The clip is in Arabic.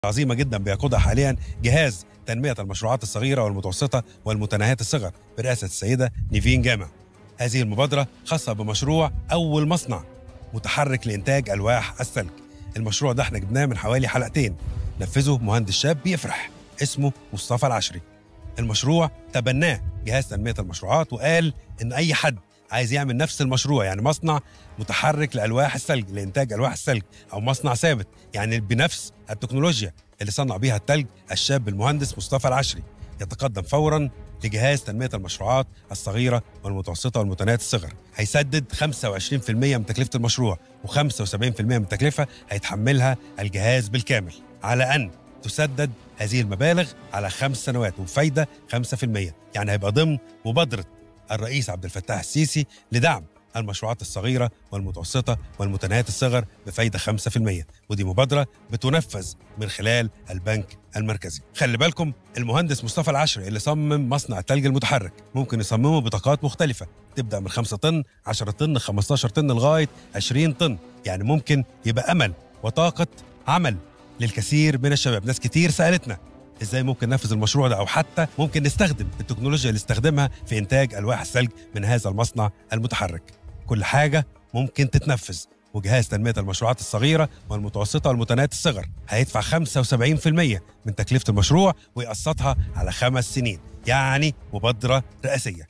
عظيمة جدا بيقودها حاليا جهاز تنمية المشروعات الصغيرة والمتوسطة والمتناهية الصغر برئاسة السيدة نيفين جامع. هذه المبادرة خاصة بمشروع أول مصنع متحرك لإنتاج ألواح الثلج. المشروع ده احنا جبناه من حوالي حلقتين، نفذه مهندس شاب بيفرح اسمه مصطفى العشري. المشروع تبناه جهاز تنمية المشروعات وقال إن أي حد عايز يعمل نفس المشروع، يعني مصنع متحرك لألواح الثلج لإنتاج ألواح الثلج، أو مصنع ثابت يعني بنفس التكنولوجيا اللي صنع بيها الثلج الشاب المهندس مصطفى العشري، يتقدم فورا لجهاز تنمية المشروعات الصغيرة والمتوسطة والمتناهية الصغر. هيسدد 25% من تكلفة المشروع، و75% من التكلفة هيتحملها الجهاز بالكامل، على أن تسدد هذه المبالغ على 5 سنوات وبفايدة 5%. يعني هيبقى ضمن مبادرة الرئيس عبد الفتاح السيسي لدعم المشروعات الصغيرة والمتوسطة والمتناهية الصغر بفايدة 5%، ودي مبادرة بتنفذ من خلال البنك المركزي. خلي بالكم، المهندس مصطفى العشري اللي صمم مصنع الثلج المتحرك ممكن يصممه بطاقات مختلفة، تبدأ من 5 طن، 10 طن، 15 طن، لغاية 20 طن. يعني ممكن يبقى أمل وطاقة عمل للكثير من الشباب. ناس كتير سألتنا ازاي ممكن ننفذ المشروع ده، او حتى ممكن نستخدم التكنولوجيا اللي استخدمها في انتاج الواح الثلج من هذا المصنع المتحرك. كل حاجه ممكن تتنفذ، وجهاز تنميه المشروعات الصغيره والمتوسطه والمتناهيه الصغر هيدفع 75% من تكلفه المشروع ويقسطها على 5 سنين، يعني مبادره رئاسيه.